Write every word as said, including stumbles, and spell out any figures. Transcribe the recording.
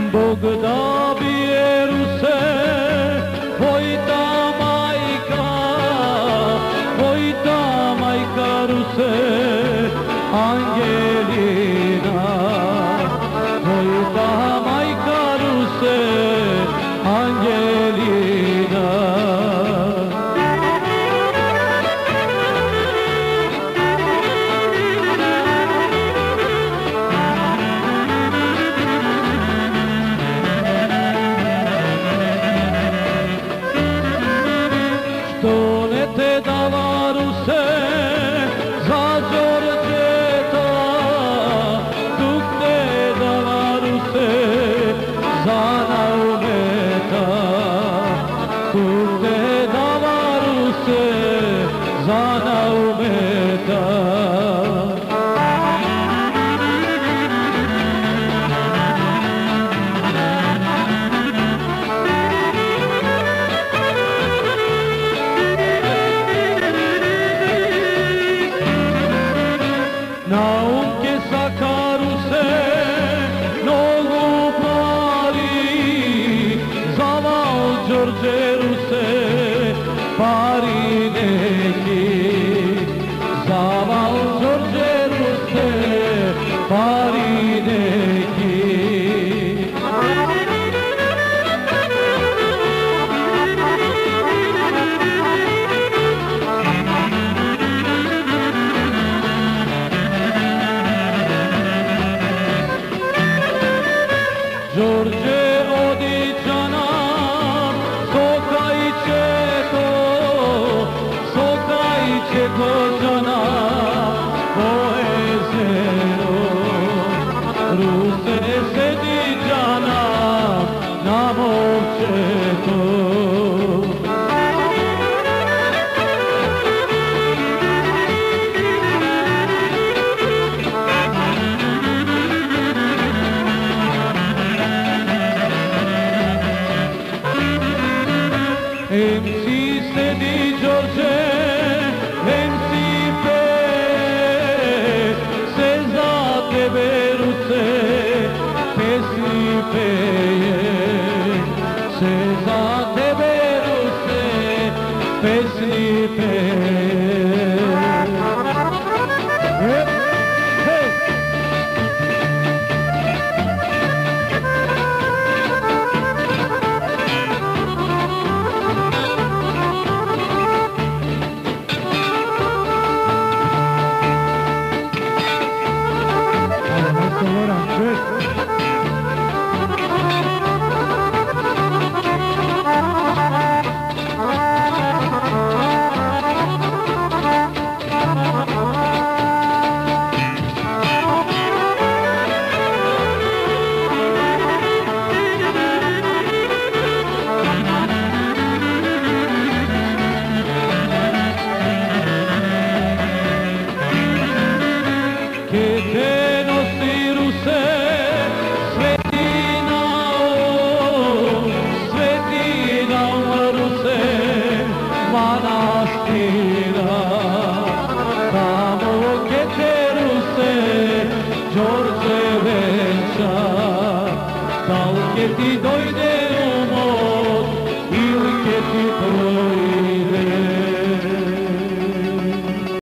Bog da vjeru se, Vojta majka, Vojta majka Ruse, Angelina. Vojta majka Ruse, Angelina. Što ne te dala Ruse za Đorđeta, dok te dala Ruse za Naumeta, dok te dala Ruse za Naumeta. Naumke sakaru se, nogu pali, zaval Đorđeru se, pari neki. Zaval Đorđeru se, pari neki. Đorđe odičana, sokajće to, sokajće kođana, poezero. Ruse sediđana, na movčeto. Em si sedi Đorđe, em si pe, se za tebe Ruse, pesmi peje. Se za tebe Ruse, pesmi peje. Che te nosi Ruse, svetina o, svetina o Ruse, manastira. Tamo che te Ruse, Đorđe venča, dal che ti dojde umor, ili che ti prođe.